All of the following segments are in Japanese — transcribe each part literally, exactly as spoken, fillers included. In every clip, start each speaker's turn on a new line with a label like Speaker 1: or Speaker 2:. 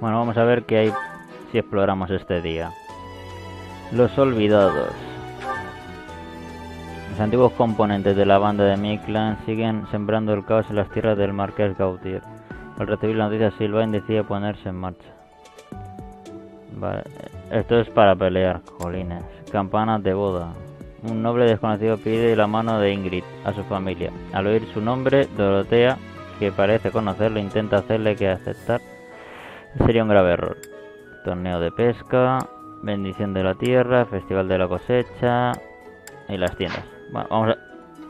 Speaker 1: Bueno, vamos a ver qué hay si exploramos este día. Los olvidados. Los antiguos componentes de la banda de mi clan siguen sembrando el caos en las tierras del Marqués Gautier. Al recibir la noticia, Sylvain decide ponerse en marcha. Vale, esto es para pelear, jolines. Campanas de boda. Un noble desconocido pide la mano de Ingrid a su familia. Al oír su nombre, Dorotea, que parece conocerlo, intenta hacerle que aceptar. Sería un grave error. Torneo de pesca, bendición de la tierra, festival de la cosecha y las tiendas. Bueno, vamos a...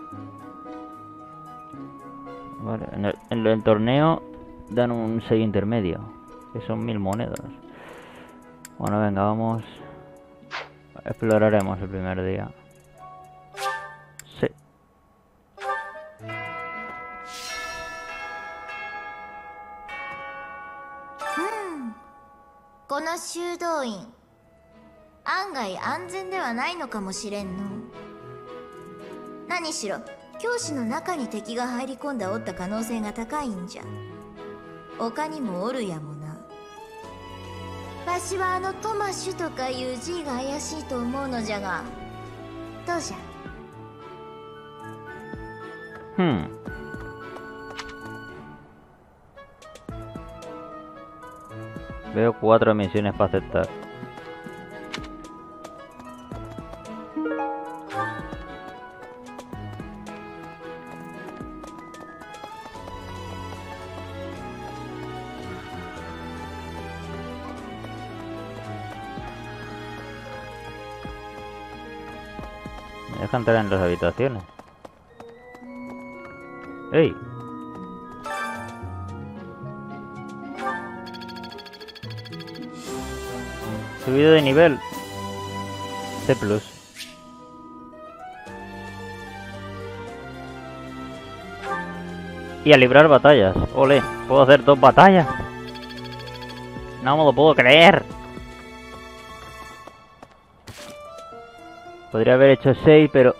Speaker 1: Vale, en, el, en el torneo dan un sello intermedio, que son mil monedas. Bueno, venga, vamos. Exploraremos el primer día. Sí.
Speaker 2: この修道院、案外安全ではないのかもしれんの。何しろ教師の中に敵が入り込んだおった可能性が高いんじゃ。他にもおるやもな。わしはあのトマシュとかいう字が怪しいと思うのじゃが、どうじゃ。
Speaker 1: Hmm. Veo cuatro misiones para aceptar. Me deja entrar en las habitaciones. ¡Ey! Subido de nivel. C plus. Y a librar batallas. Ole, puedo hacer dos batallas. No me lo puedo creer. Podría haber hecho seis, pero...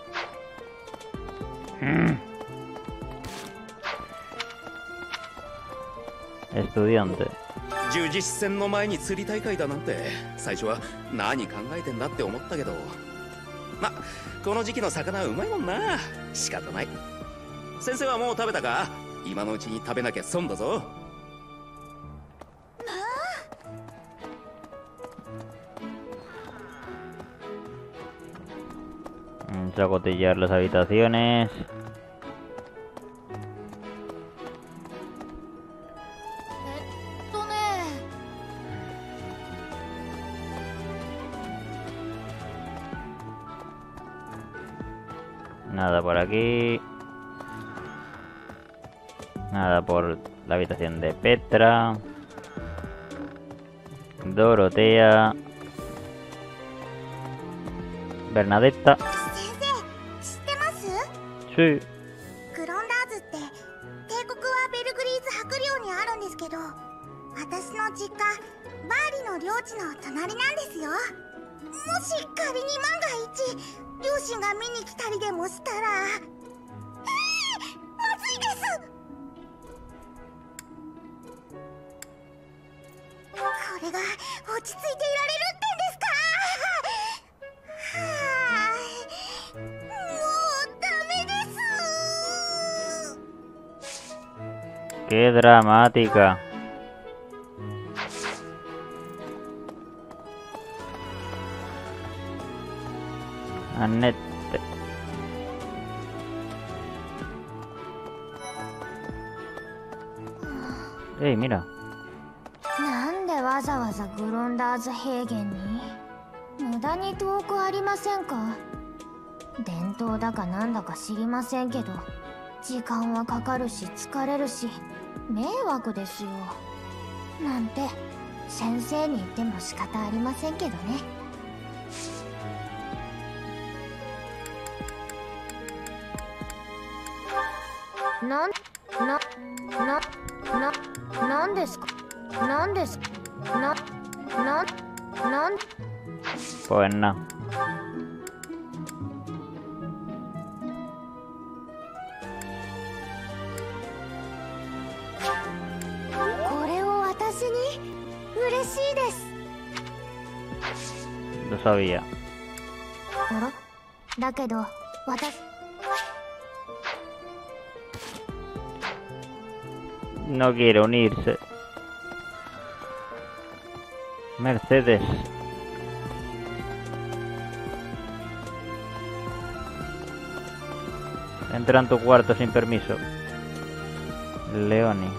Speaker 1: Mm. Estudiante.
Speaker 3: 十字戦の前に釣り大会だなんて最初は何考えてんだって思ったけど、ま、この時期の魚はうまいもんな。仕方ない。先生はもう食べたか？今のうちに食べなきゃ損だぞ。
Speaker 1: Vamos a cotillar las habitaciones. Nada por aquí. Nada por la habitación de Petra. Dorotea. Bernadetta. Sí.
Speaker 2: グロンダーズって帝国はベルグリーズ白領にあるんですけど、私の実家バーリの領地の隣なんですよ。もし仮に万が一両親が見に来たりでもしたら、えー、まずいです。これが落ち着いていられるってんですか？はあ、
Speaker 1: Qué dramática. Annette. Ey, mira.
Speaker 2: なんでわざわざグロンダーズ平原に？無駄に遠くありませんか？伝統だかなんだか知りませんけど、時間はかかるし疲れるし迷惑ですよ。なんて先生に言っても仕方ありませんけどね。なんななななんですか？なんですか？なななん
Speaker 1: Pues no.
Speaker 2: これを私に？ 嬉しいです。
Speaker 1: Lo sabía.
Speaker 2: あら、だけど私
Speaker 1: No quiere unirse. Mercedes. Entra en tu cuarto sin permiso. Leoni.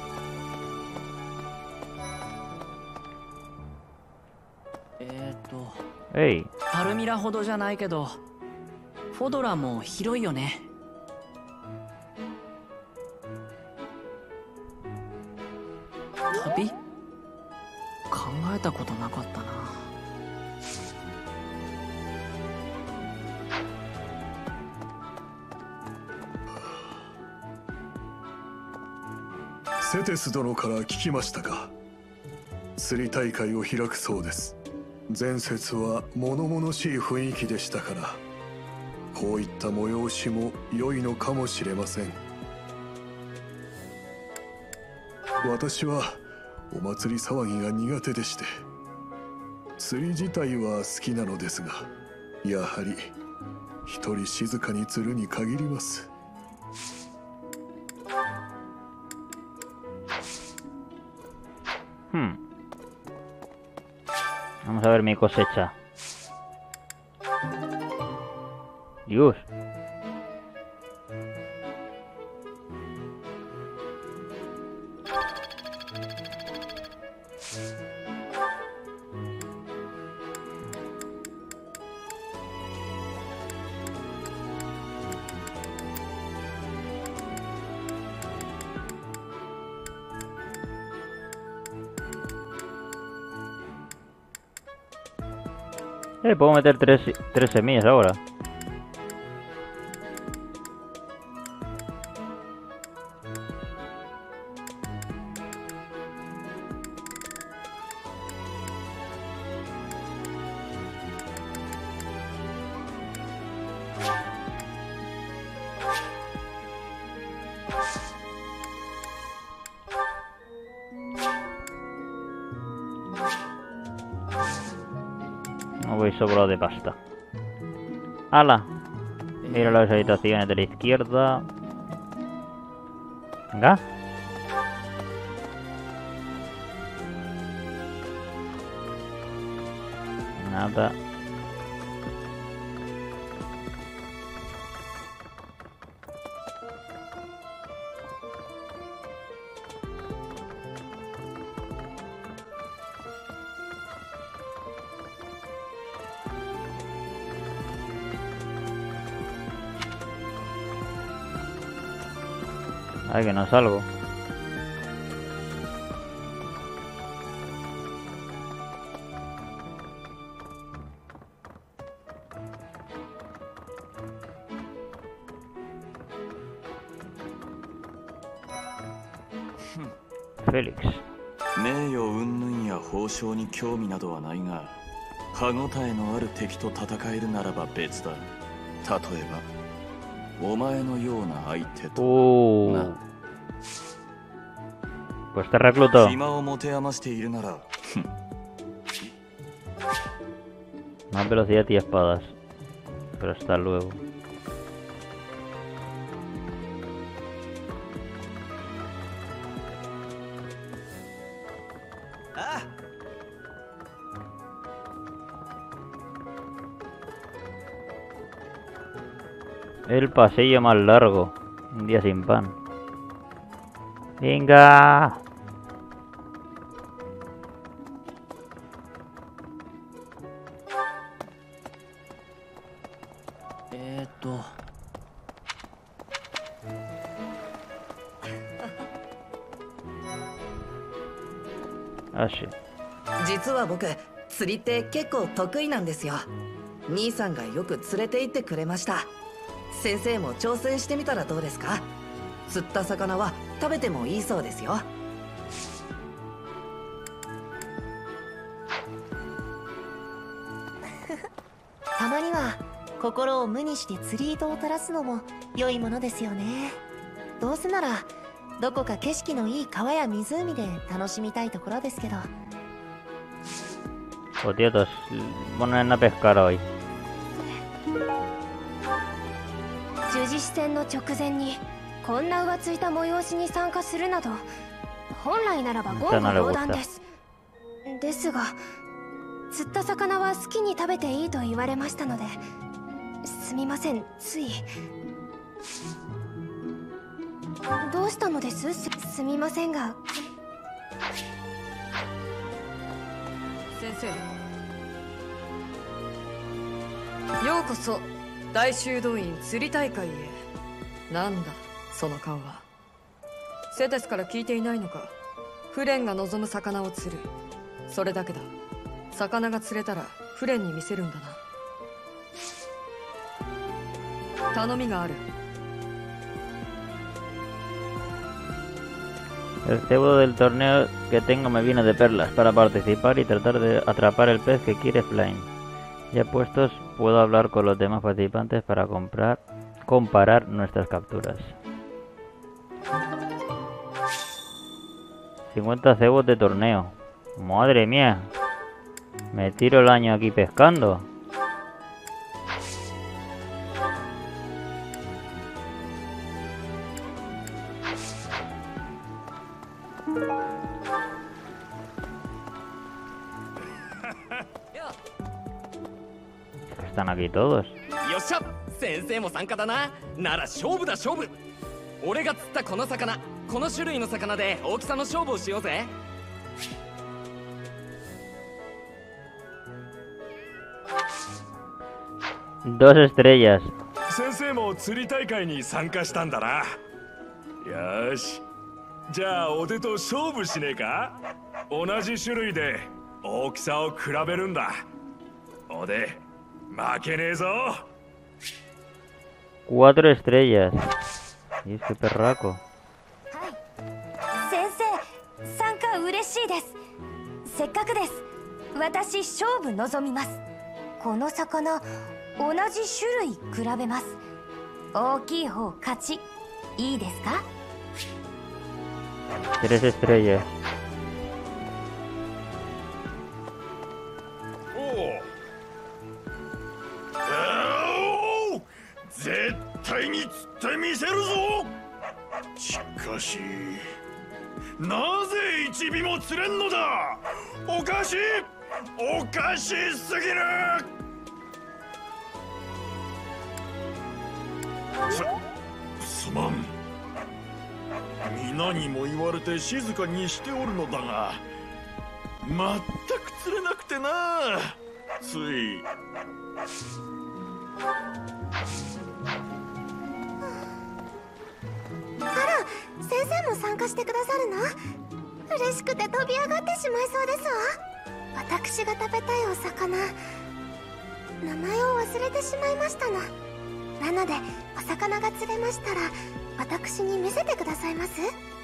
Speaker 4: えーっと
Speaker 1: Hey.
Speaker 4: パルミラほどじゃないけどフォドラも広いよね。旅？考えたことなかったな。
Speaker 5: セテス殿から聞きましたか。釣り大会を開くそうです。前節は物々しい雰囲気でしたから、こういった催しも良いのかもしれません。私はお祭り騒ぎが苦手でして、釣り自体は好きなのですが、やはり一人静かに釣るに限ります。
Speaker 1: Hmm. Vamos a ver mi cosecha. Dios. Eh, puedo meter tres, tres semillas ahora. No voy sobrado de pasta. ¡Hala! Mira las habitaciones de la izquierda. Venga. Nada. Ay, que no salgo. Félix.
Speaker 6: 名誉云々や報奨に興味などはないが、歯ごたえのある敵と戦えるならば別だ。例えばお前のような相手と。
Speaker 1: Uh. Pues te recluto.
Speaker 6: 暇を持て余しているなら。
Speaker 1: Más velocidad y espadas. Pero hasta luego. El pasillo más largo. Un día sin pan. ¡Venga!
Speaker 4: Eh, to.
Speaker 1: Así.
Speaker 7: 実は僕釣りって結構得意なんですよ。兄さんがよく連れて行ってくれました。先生も挑戦してみたらどうですか。釣った魚は食べてもいいそうですよ。
Speaker 8: たまには心を無にして釣り糸を垂らすのも良いものですよね。どうせならどこか景色のいい川や湖で楽しみたいところですけど。
Speaker 1: Pues tío, todos ponen a pescar hoy.
Speaker 2: 十字支戦の直前にこんな浮ついた催しに参加するなど本来ならば言語道断です。ですが釣った魚は好きに食べていいと言われましたので、すみません、つい。どうしたのです？ す, すみませんが。
Speaker 9: 先生、ようこそ大修道院釣り大会へ。なんだその顔は。セテスから聞いていないのか。フレンが望む魚を釣る、それだけだ。魚が釣れたらフレンに見せるんだな。頼みがある。
Speaker 1: El cebo del torneo que tengo me viene de perlas para participar y tratar de atrapar el pez que quiere Flame. Ya puestos, puedo hablar con los demás participantes para comprar, comparar nuestras capturas. cincuenta cebos de torneo. Madre mía. Me tiro el año aquí pescando. Están aquí todos.
Speaker 10: よっしゃ、先生も参加だな。なら勝負だ勝負。俺が釣ったこの魚、この種類の魚で大きさの勝負をしようぜ。
Speaker 1: Dos estrellas.
Speaker 5: 先生も釣り大会に参加したんだな。よし、じゃあ俺と勝負しねえか。同じ種類で大きさを比べるんだ。俺負けねえぞ。
Speaker 1: Cuatro estrellas. Y es que perraco.
Speaker 2: はい、先生、参加嬉しいです。せっかくです。私勝負望みます。この魚同じ種類比べます。大きい方勝ち。いいですか？
Speaker 1: Tres estrellas.
Speaker 5: 絶対に釣ってみせるぞ。しかしなぜ一尾も釣れんのだ。おかしい、おかしすぎる。す、すまん。皆にも言われて静かにしておるのだが、全く釣れなくてな。つい
Speaker 2: あら、先生も参加してくださるの？嬉しくて飛び上がってしまいそうですわ。私が食べたいお魚、名前を忘れてしまいましたの。なのでお魚が釣れましたら私に見せてくださいます？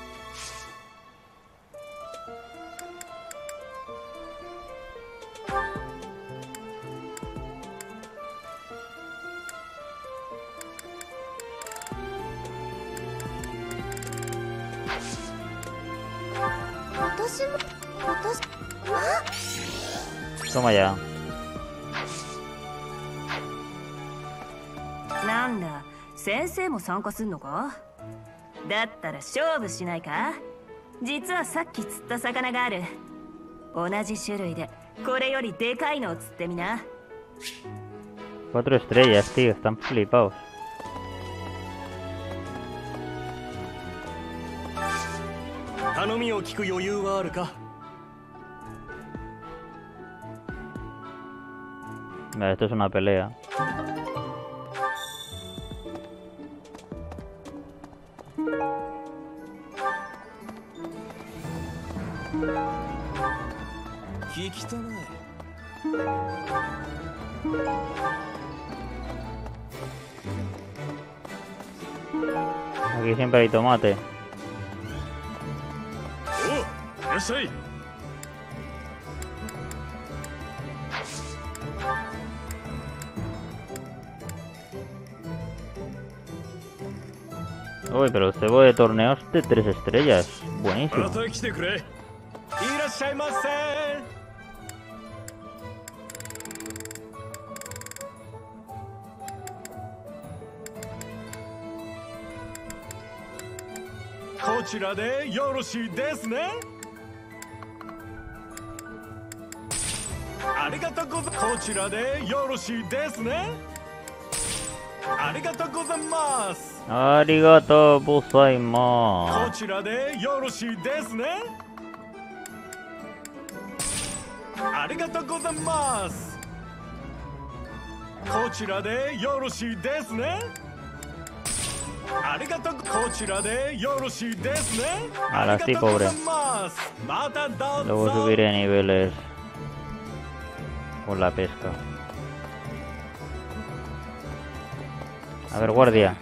Speaker 2: 私も、私、あ？
Speaker 1: Toma ya.
Speaker 11: なんだ、先生も参加すんのか？だったら勝負しないか？実はさっき釣った魚がある。同じ種類でこれよりでかいのを釣ってみな。
Speaker 1: Cuatro estrellas, tío, están flipados.
Speaker 10: 頼みを聞く余裕はあるか？
Speaker 1: Vale, esto es una pelea. Aquí siempre hay tomate.
Speaker 5: ¡Oh! ¡Ese!
Speaker 1: Uy, pero el cebo de torneos de tres estrellas. Buenísimo.
Speaker 12: こちらでよろしいですね。ありがとうございます。こちらでよろしいですね。ありがとうございます。
Speaker 1: ありがとうございます。
Speaker 12: こちらでよろしいですね。ありがとうございます。こちらでよろしいですね。ありがとう。こちらでよろしいですね。
Speaker 1: Ahora sí, pobre.
Speaker 12: またどうぞ。
Speaker 1: Luego subiré niveles con la pesca. A ver, guardia.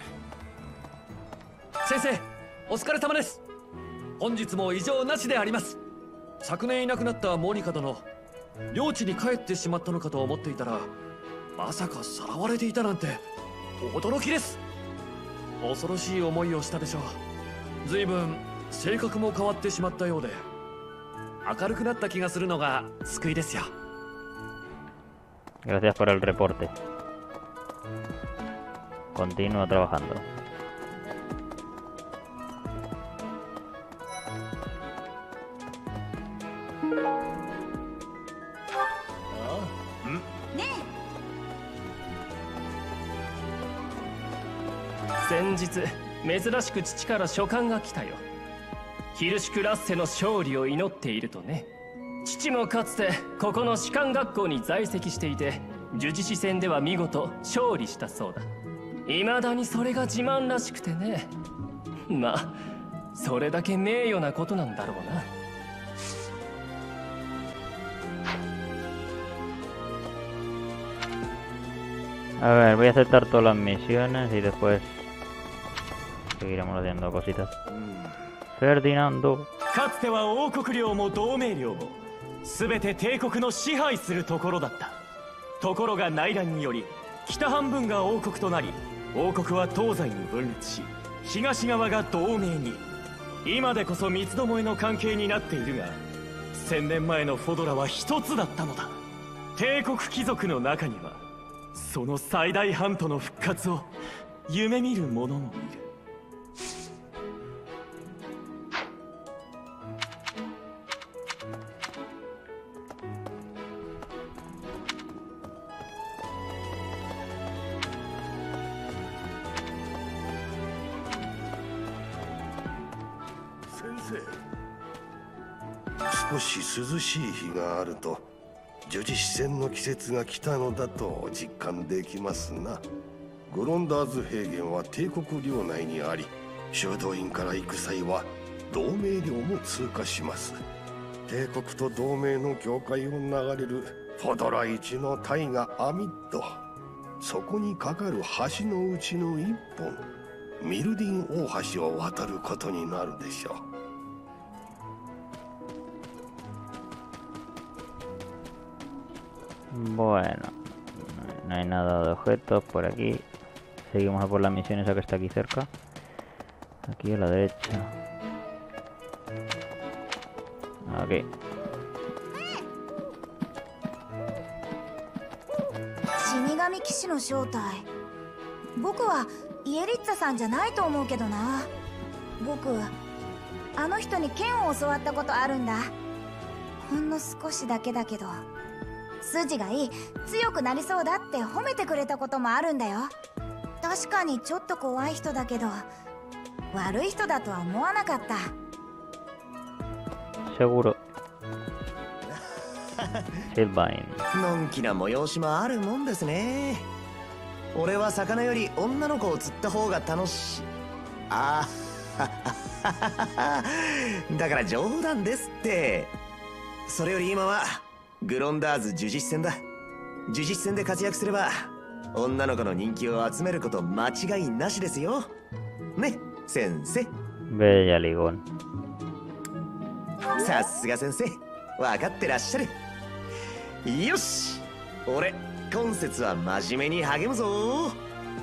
Speaker 10: 先生、お疲れ様です。本日も異常なしであります。昨年いなくなったモニカ殿、領地に帰ってしまったのかと思っていたら、まさかさらわれていたなんて驚きです。恐ろしい思いをしたでしょう。随分性格も変わってしまったようで、明るくなった気がするのが救いですよ。
Speaker 1: Gracias por el reporte. Continúa trabajando.
Speaker 13: 네.
Speaker 14: 先日珍しく父から書簡が来たよ。ヒルシュクラッセの勝利を祈っているとね。父もかつてここの士官学校に在籍していて、呪術師戦では見事勝利したそうだ。未だにそれが自慢らしくてね。まあそれだけ名誉なことなんだろうな。
Speaker 1: A ver, voy a aceptar todas las misiones y después seguiremos haciendo cositas. Ferdinando.
Speaker 15: かつては王国領も同盟領も全て帝国の支配するところだった。ところが内乱により北半分が王国となり、王国は東西に分裂し、東側が同盟に。今でこそ三つどもえの関係になっているが、千年前のフォドラは一つだったのだ。帝国貴族の中にはその最大ハントの復活を夢見る者もいる。
Speaker 16: 少し涼しい日があると呪術師戦の季節が来たのだと実感できますな。グロンダーズ平原は帝国領内にあり、修道院から行く際は同盟領も通過します。帝国と同盟の境界を流れるフォドラ一の大河アミッド、そこに架かる橋のうちの一本、ミルディン大橋を渡ることになるでしょう。
Speaker 1: Bueno, no hay nada de objetos por aquí. Seguimos a por las misiones a que está aquí cerca. Aquí a la derecha. Ok.
Speaker 2: 死神騎士の正体、僕はイエリッツァさんじゃないと思うけどな。僕あの人に剣を教わったことあるんだ。ほんの少しだけだけど、筋がいい、強くなりそうだって褒めてくれたこともあるんだよ。確かにちょっと怖い人だけど、悪い人だとは思わなかった。
Speaker 1: Seguro. Silvain.
Speaker 17: のんきな催しもあるもんですね。俺は魚より女の子を釣った方が楽しい。ああだから冗談ですって。それより今はグロンダーズ呪術師戦だ。呪術師戦で活躍すれば女の子の人気を集めること間違いなしですよね、先生。
Speaker 1: Bella Ligón.
Speaker 17: さすが先生、分かってらっしゃる。よし、俺今節は真面目に励むぞ。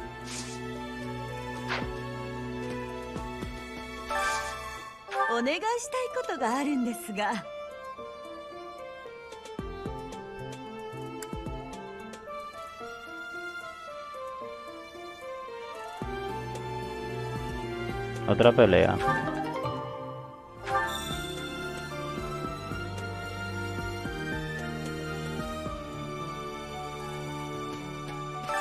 Speaker 18: お願いしたいことがあるんですが。
Speaker 1: Otra pelea.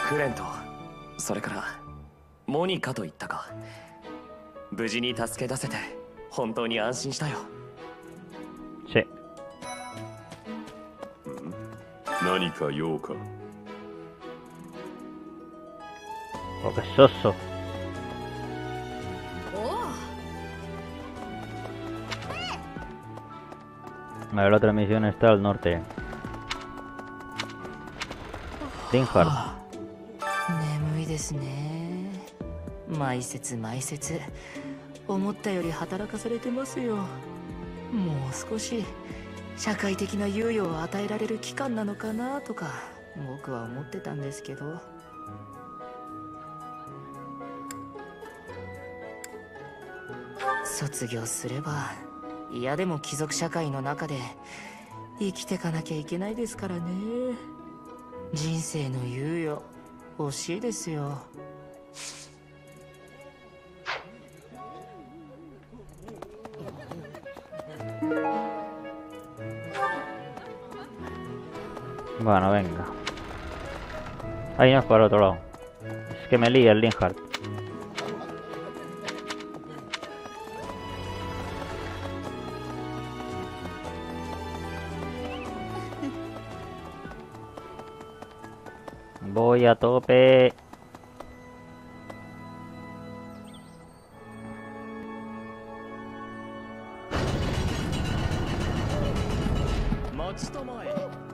Speaker 15: フレンと、それからモニカといったか。無事に助け出せて本当に安心したよ。
Speaker 1: Sí.
Speaker 12: 何か用か。
Speaker 1: Oh, qué soso. A ver, la otra misión está al norte. Dinhard.
Speaker 4: 眠いですね。毎節毎節思ったより働かされてますよ。もう少し社会的な猶予を与えられる期間なのかなとか僕は思ってたんですけど。卒業すれば嫌でも貴族社会の中で生きてかなきゃいけないですからね。人生の猶予欲しいですよ。
Speaker 1: Bueno, venga. Ahí no es para otro lado. Es que me lía el Dinhard. Voy a tope.
Speaker 15: 待ちたまえ。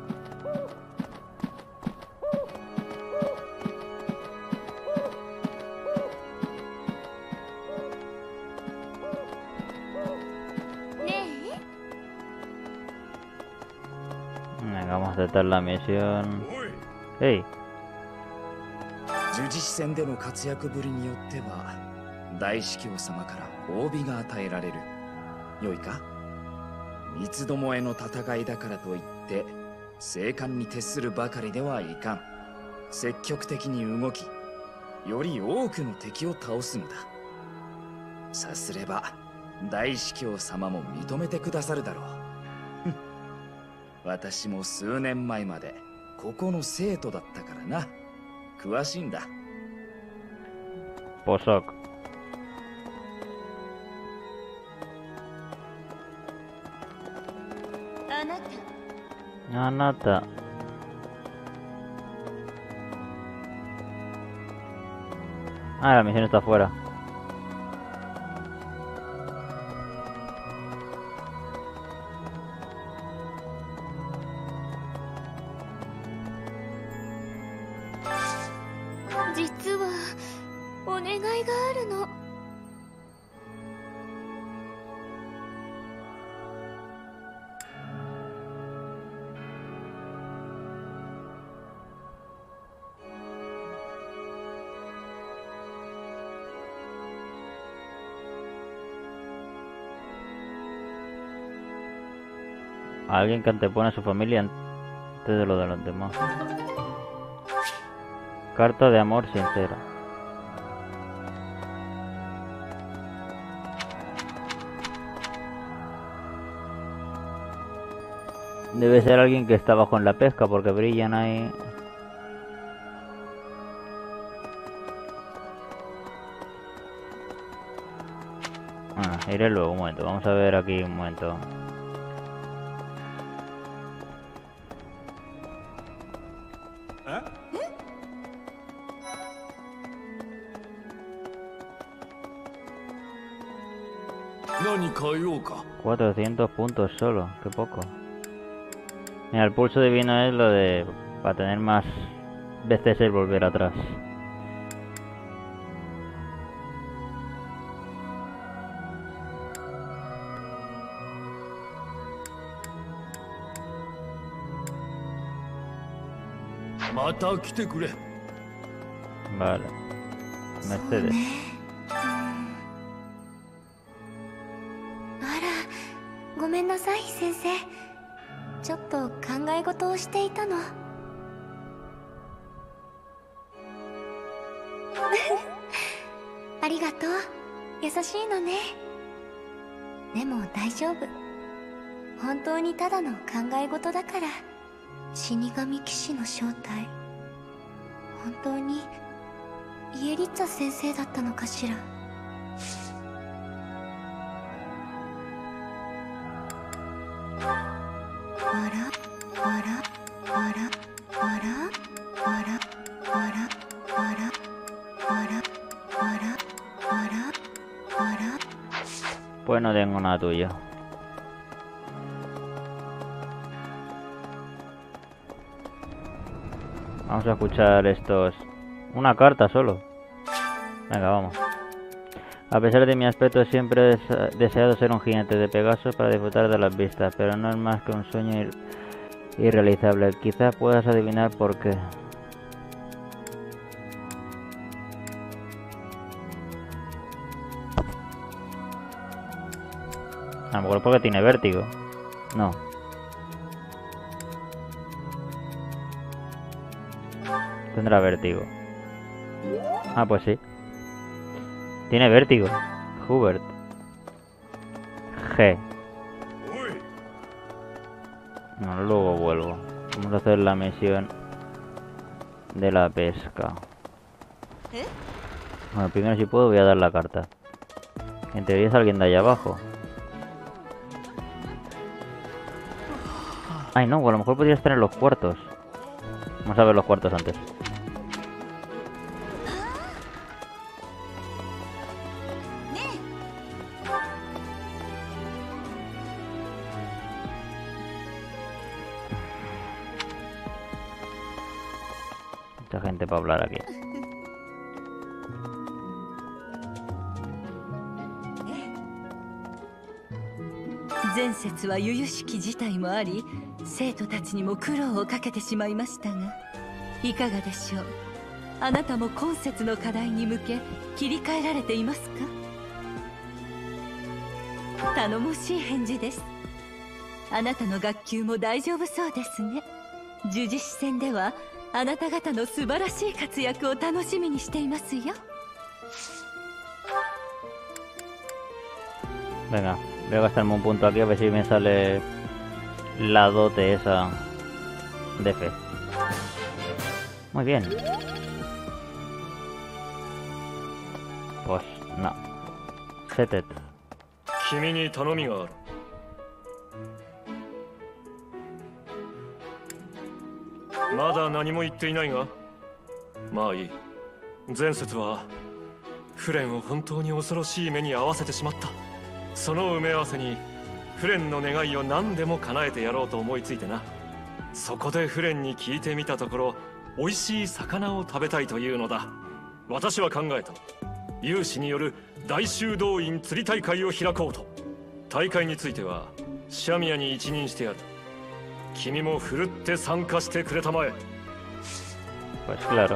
Speaker 1: Venga, vamos a aceptar la misión. Hey.
Speaker 6: 十字支戦での活躍ぶりによっては大司教様から褒美が与えられる。よいか。三つどもえの戦いだからといって静観に徹するばかりではいかん。積極的に動き、より多くの敵を倒すのだ。さすれば大司教様も認めてくださるだろう。私も数年前までここの生徒だったからな。詳しいんだ。
Speaker 1: Posok. Anata. Ah, la misión está afuera. Alguien que antepone a su familia antes de lo de los demás. Carta de amor sincera. Debe ser alguien que está bajo en la pesca porque brillan ahí. Ah, iré luego un momento. Vamos a ver aquí un momento. cuatrocientos puntos solo, qué poco. Mira, el pulso divino es lo de para tener más veces el volver atrás. Vale. Mercedes.
Speaker 2: ごめんなさい先生、ちょっと考え事をしていたの。ありがとう、優しいのね。でも大丈夫、本当にただの考え事だから。死神騎士の正体、
Speaker 13: 本当にイエリッツァ先生だったのかしら。わらわらわらわらわらわらわらわらわらわらわら。
Speaker 1: Pues no tengo nada tuyo. Vamos a escuchar estos... Una carta solo. Venga, vamos. A pesar de mi aspecto, siempre he deseado ser un jinete de Pegaso para disfrutar de las vistas, pero no es más que un sueño ir irrealizable. Quizás puedas adivinar por qué. A lo mejor porque tiene vértigo. No. Tendrá vértigo. Ah, pues sí. Tiene vértigo. Hubert. G. No, luego vuelvo. Vamos a hacer la misión de la pesca. Bueno, primero si puedo voy a dar la carta. En teoría es alguien de allá abajo. Ay, no, a lo mejor podría estar en los cuartos. Vamos a ver los cuartos antes. Mucha gente para hablar aquí.
Speaker 18: 前節は由々しき事態もあり、生徒たちにも苦労をかけてしまいましたが、いかがでしょう。あなたも今節の課題に向け切り替えられていますか？頼もしい返事です。あなたの学級も大丈夫そうですね。呪術師戦ではあなた方の素晴らしい活躍を楽しみにしていますよ。
Speaker 1: Venga, voy a gastarme un punto aquí a ver si me sale la dote esa de fe. Muy bien. Pues no. Setet.
Speaker 12: 君に頼みがある。まだ何も言っていないが、まあいい。前節はフレンを本当に恐ろしい目に遭わせてしまった。 その埋め合わせにフレンの願いを何でも叶えてやろうと思いついてな。そこでフレンに聞いてみたところ、美味しい魚を食べたいというのだ。私は考えた。有志による大修道院釣り大会を開こうと。大会についてはシャミヤに一任してやる。君もふるって参加してくれたまえ。
Speaker 1: Pues claro.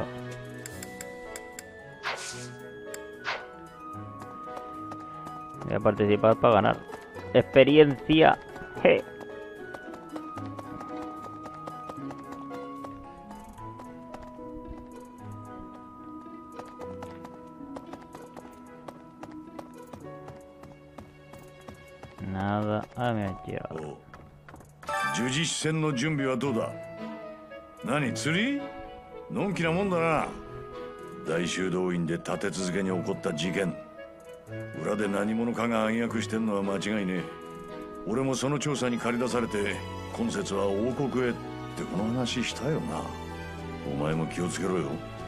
Speaker 1: Voy a participar para ganar experiencia. G. Nada. Ah, me ha llegado.
Speaker 19: 呪術師戦の準備はどうだ。何、釣り？のんきなもんだな。大修道院で立て続けに起こった事件。 裏で何者かが暗躍してんのは間違いねえ。俺もその調査に駆り出されて今節は王国へってこの話したよな。お前も気をつけろよ。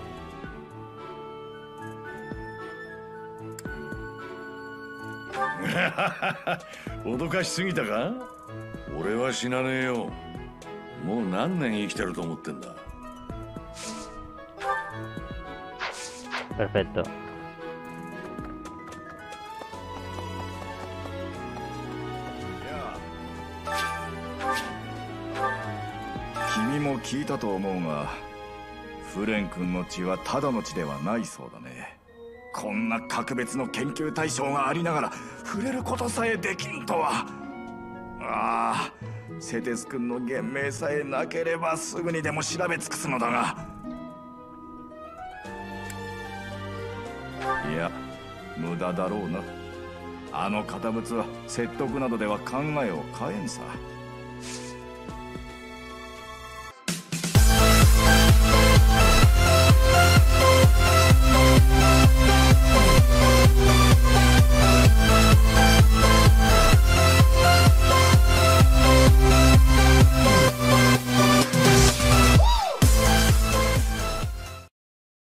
Speaker 19: 脅かしすぎたか？俺は死なねえよ。もう何年生きてると思ってんだ。
Speaker 1: Perfecto.
Speaker 20: 君も聞いたと思うが、フレン君の血はただの血ではないそうだね。こんな格別の研究対象がありながら触れることさえできんとは。ああ、セテス君の言命さえなければすぐにでも調べ尽くすのだが。いや、無駄だろうな。あの堅物は説得などでは考えを変えんさ。